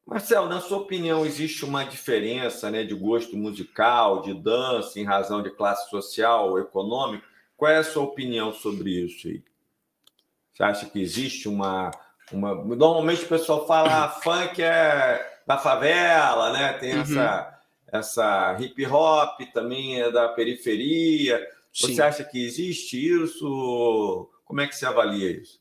Marcelo, na sua opinião, existe uma diferença, né, de gosto musical, de dança, em razão de classe social ou econômica? Qual é a sua opinião sobre isso aí? Você acha que existe uma... Normalmente o pessoal fala, funk é da favela, né? Tem Uhum, essa hip hop também é da periferia. Você sim. acha que existe isso? Como é que você avalia isso?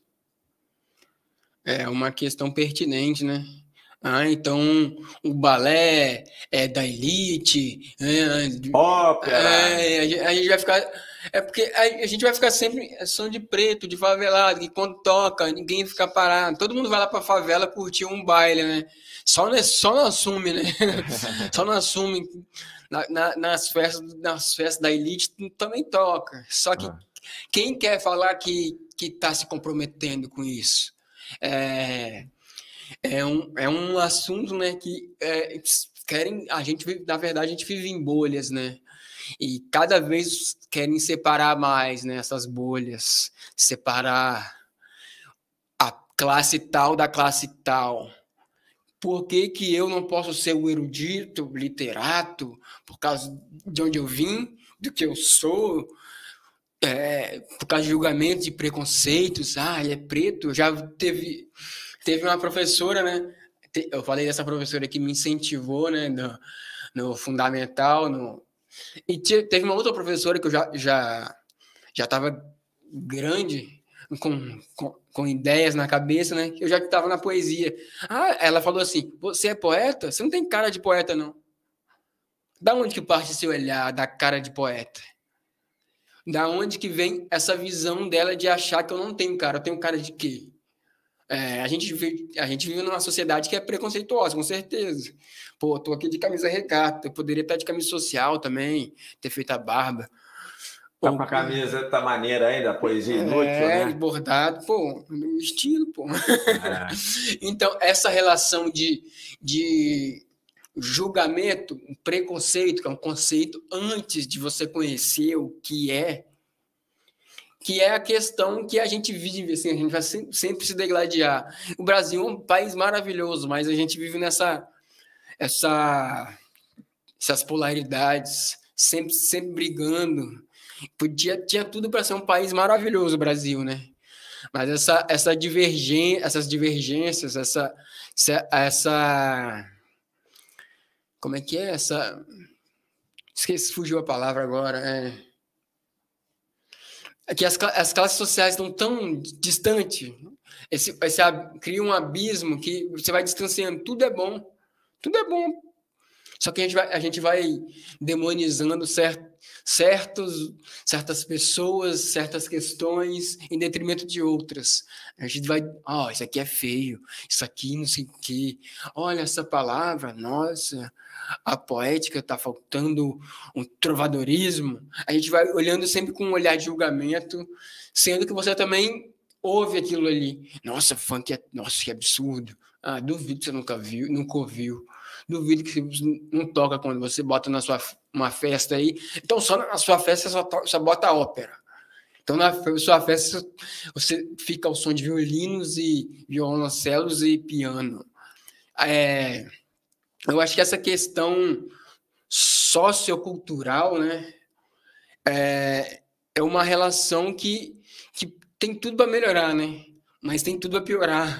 É uma questão pertinente, né? Ah, então o balé é da elite, Ópera! a gente vai ficar. É porque a gente vai ficar sempre som de preto, de favelado, que quando toca, ninguém fica parado. Todo mundo vai lá pra favela curtir um baile, né? Só não assume, né? Só não assume. Nas festas da elite também toca. Só que quem quer falar que tá se comprometendo com isso? É, é um assunto, né, que querem, a gente vive, na verdade, a gente vive em bolhas, né? E cada vez querem separar mais, né, essas bolhas, separar a classe tal da classe tal. Por que que eu não posso ser o erudito, o literato, por causa de onde eu vim, do que eu sou, por causa de julgamentos e preconceitos? Ah, ele é preto. Já teve uma professora, né? Eu falei dessa professora que me incentivou, né, no fundamental, e teve uma outra professora que eu já estava grande, com ideias na cabeça, né? Eu já estava na poesia. Ah, ela falou assim: você é poeta? Você não tem cara de poeta, não. Da onde que parte seu olhar da cara de poeta? Da onde que vem essa visão dela de achar que eu não tenho cara? Eu tenho cara de quê? A gente vive numa sociedade que é preconceituosa, com certeza. Pô, tô aqui de camisa regata, eu poderia estar de camisa social também, ter feito a barba. Tá com Ou, a camiseta maneira ainda, poesia inútil, né? bordado, pô, meu estilo, pô. É. Então, essa relação de julgamento, um preconceito, que é um conceito antes de você conhecer o que é a questão que a gente vive, assim, a gente vai sempre se degladiar. O Brasil é um país maravilhoso, mas a gente vive essa, essas polaridades, sempre brigando. Tinha tudo para ser um país maravilhoso, o Brasil, né? Mas essas divergências, como é que é? Esqueci, fugiu a palavra agora. É que as classes sociais estão tão distantes, cria um abismo que você vai distanciando. Tudo é bom. Só que a gente vai demonizando certas pessoas, certas questões, em detrimento de outras. A gente vai, isso aqui é feio, isso aqui não sei o quê. Olha essa palavra, nossa, a poética está faltando um trovadorismo. A gente vai olhando sempre com um olhar de julgamento, sendo que você também ouve aquilo ali. Nossa, funk nossa, que absurdo. Ah, duvido que você nunca ouviu. Duvido que você não toca quando você bota uma festa aí. Então, só na sua festa só bota ópera. Então, na sua festa, você fica ao som de violinos e violoncelos e piano. Eu acho que essa questão sociocultural, né, é uma relação que tem tudo para melhorar, né? Mas tem tudo para piorar.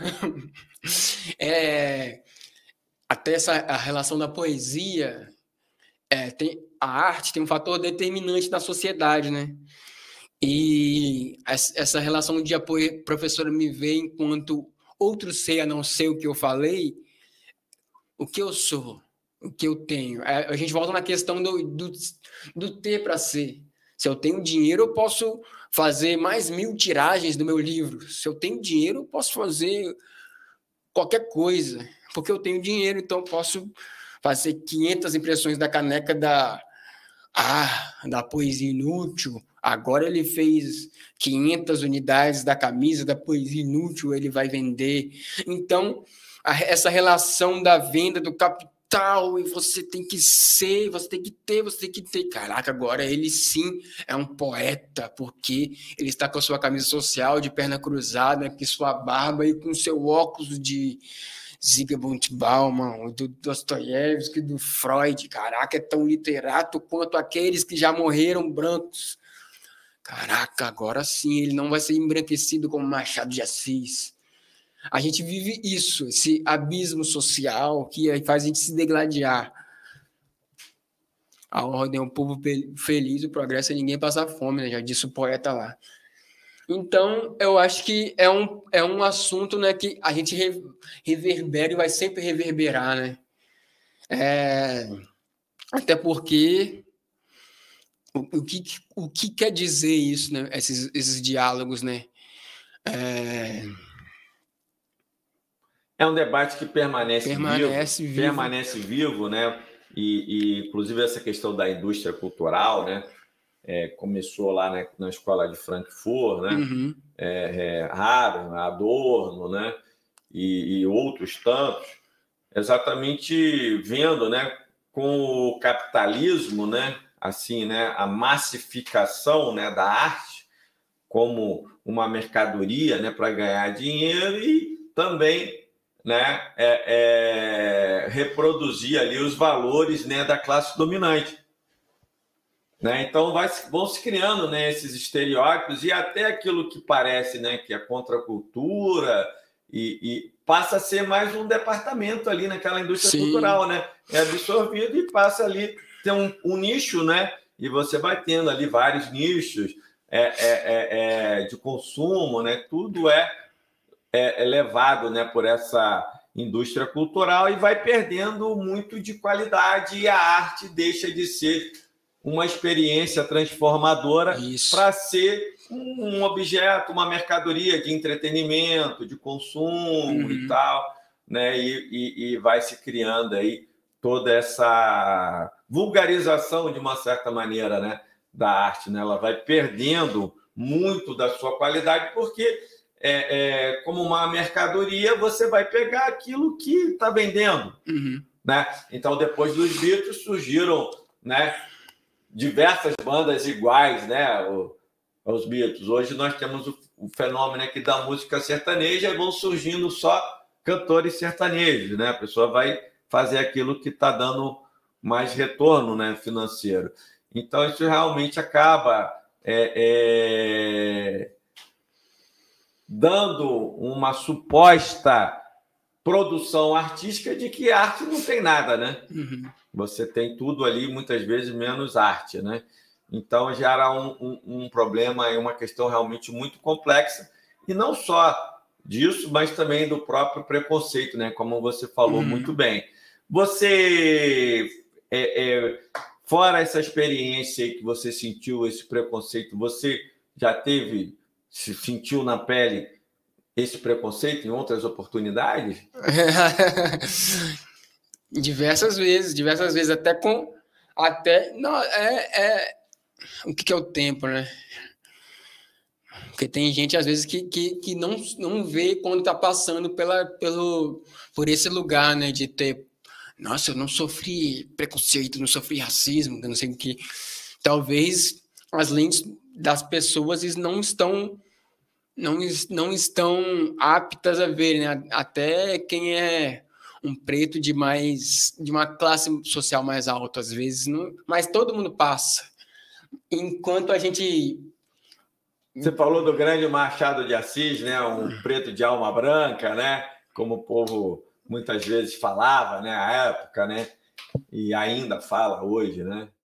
Até a relação da poesia, a arte tem um fator determinante na sociedade, né? E essa relação de apoio, professora me vê enquanto outro ser a não ser o que eu falei, o que eu sou, o que eu tenho. A gente volta na questão do ter para ser. Se eu tenho dinheiro, eu posso fazer mais 1000 tiragens do meu livro. Se eu tenho dinheiro, eu posso fazer qualquer coisa. Porque eu tenho dinheiro, então eu posso fazer 500 impressões da caneca da poesia inútil. Agora ele fez 500 unidades da camisa da poesia inútil, ele vai vender. Então, essa relação da venda do capital, e você tem que ser, você tem que ter, você tem que ter. Caraca, agora ele sim é um poeta, porque ele está com a sua camisa social de perna cruzada, com sua barba e com seu óculos Zygmunt Bauman, do Dostoiévski, do Freud. Caraca, é tão literato quanto aqueles que já morreram brancos. Caraca, agora sim ele não vai ser embranquecido como Machado de Assis. A gente vive isso, esse abismo social que faz a gente se degladiar. A ordem é um povo feliz, o progresso é ninguém passar fome, né? Já disse o poeta lá. Então, eu acho que é um assunto, né, que a gente reverbera e vai sempre reverberar, né? Até porque o que quer dizer isso, né? Esses diálogos, né? É um debate que permanece vivo, né? E inclusive essa questão da indústria cultural, né? Começou lá na escola de Frankfurt, né? Uhum. Habermas, Adorno, né? E outros tantos, exatamente vendo, né? Com o capitalismo, né? Assim, né? A massificação, né? Da arte como uma mercadoria, né? Para ganhar dinheiro e também, né? Reproduzir ali os valores, né? Da classe dominante. Né? Então vão se criando, né, esses estereótipos e até aquilo que parece, né, que é contracultura e passa a ser mais um departamento ali naquela indústria cultural, né? É absorvido e passa ali ter um nicho, né? E você vai tendo ali vários nichos de consumo, né? Tudo é levado, né, por essa indústria cultural e vai perdendo muito de qualidade e a arte deixa de ser uma experiência transformadora para ser um objeto, uma mercadoria de entretenimento, de consumo e tal, né? E vai se criando aí toda essa vulgarização, de uma certa maneira, né, da arte, né? Ela vai perdendo muito da sua qualidade, porque como uma mercadoria, você vai pegar aquilo que está vendendo. Né? Então, depois dos Beatles, surgiram, né, diversas bandas iguais, né, aos Beatles. Hoje nós temos o fenômeno aqui da música sertaneja e vão surgindo só cantores sertanejos, né? A pessoa vai fazer aquilo que está dando mais retorno, né, financeiro. Então, isso realmente acaba dando uma suposta produção artística de que arte não tem nada, né? Você tem tudo ali, muitas vezes, menos arte, né? Então, gera um problema e uma questão realmente muito complexa, e não só disso, mas também do próprio preconceito, né? Como você falou muito bem. Você, fora essa experiência que você sentiu, esse preconceito, você já se sentiu na pele esse preconceito em outras oportunidades? Diversas vezes, não, o que é o tempo, né? Porque tem gente, às vezes, que não vê quando está passando por esse lugar, né? De ter, nossa, eu não sofri preconceito, não sofri racismo, não sei o que. Talvez as lentes das pessoas não estão aptas a ver, né? Até quem é um preto de uma classe social mais alta, às vezes, mas todo mundo passa. Enquanto a gente... Você falou do grande Machado de Assis, né? Um preto de alma branca, né? Como o povo muitas vezes falava, né? À época, né? E ainda fala hoje, né?